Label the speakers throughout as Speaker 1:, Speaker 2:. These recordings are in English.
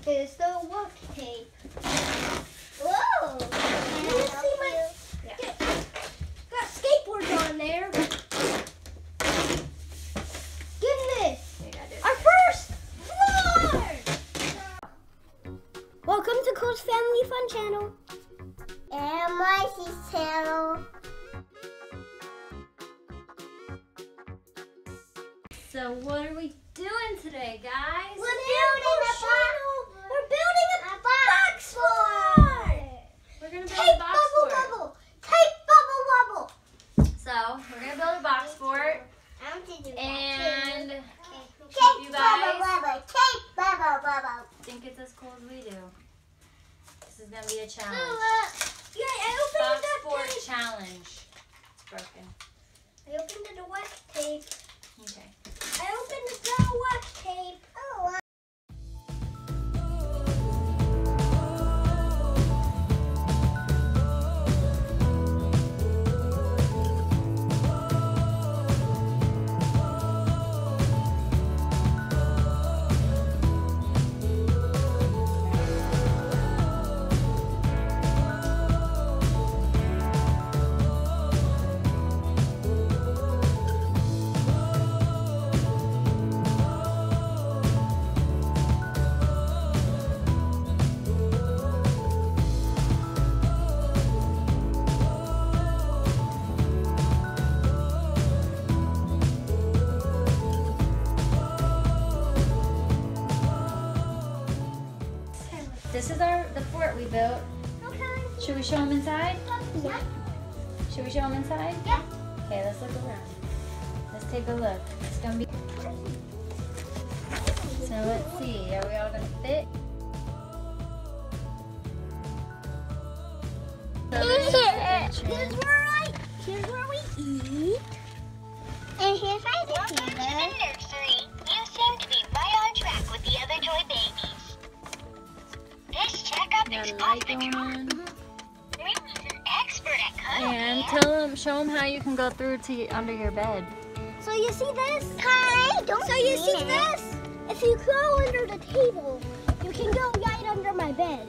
Speaker 1: Here's the work tape. Whoa! Can you see my... Yeah. Got skateboards on there. Goodness! Our first vlog! Welcome to Cole's Family Fun Channel. And Marcy's channel.
Speaker 2: So what are we doing today, guys?
Speaker 1: We're building a box fort.
Speaker 2: We're gonna build a box fort.
Speaker 1: Bubble. Tape bubble wobble.
Speaker 2: So we're gonna build a box fort,
Speaker 1: I want to do
Speaker 2: and
Speaker 1: tape
Speaker 2: you guys
Speaker 1: bubble. Tape bubble.
Speaker 2: think it's as cool as we do. This is gonna be a challenge.
Speaker 1: I opened
Speaker 2: Box
Speaker 1: the
Speaker 2: fort
Speaker 1: tape.
Speaker 2: challenge. It's broken.
Speaker 1: I opened the wet tape.
Speaker 2: Okay.
Speaker 1: I opened the wet tape. Oh,
Speaker 2: This is the fort we built.
Speaker 1: okay.
Speaker 2: Should we show them inside?
Speaker 1: Yeah.
Speaker 2: Should we show them inside?
Speaker 1: Yeah.
Speaker 2: Okay, let's look around. Let's take a look. It's gonna be. So let's see. Are we all gonna fit?
Speaker 1: Here's where we eat. And here's my
Speaker 3: Welcome to the nursery. You seem to be right on track with the other toy babies. This checkup is
Speaker 2: Got a
Speaker 3: off
Speaker 2: light
Speaker 3: the
Speaker 2: going
Speaker 3: chart.
Speaker 2: on.
Speaker 3: Lily's an expert at cuddling.
Speaker 2: And show them how you can go through to under your bed.
Speaker 1: So you see this? Hi, so you see this? If you go under the table, you can go right under my bed.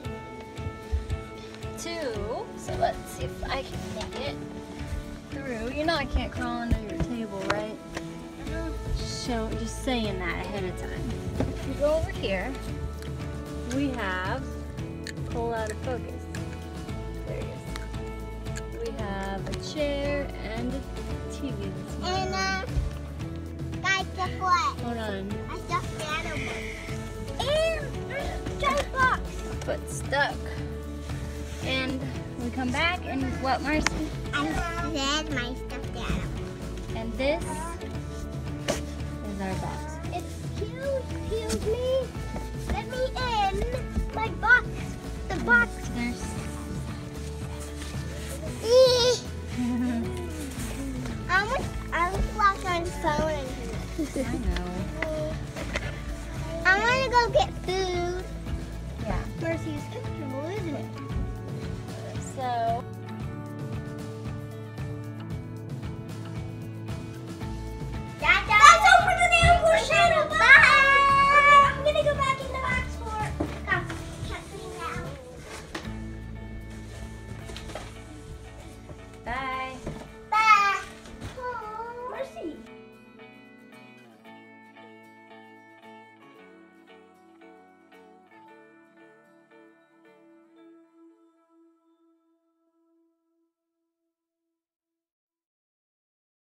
Speaker 2: Two. So let's see if I can make it through. You know I can't crawl under your table, right? So just saying that ahead of time. If you go over here, we have, pull out of focus. There it is. We have a chair and a TV.
Speaker 1: And guys, guess what?
Speaker 2: Hold on.
Speaker 1: I stuffed the animal. And there's a box.
Speaker 2: Foot stuck. And we come back and what, Marcy?
Speaker 1: I said my stuffed animal.
Speaker 2: And this is our box.
Speaker 1: Excuse me.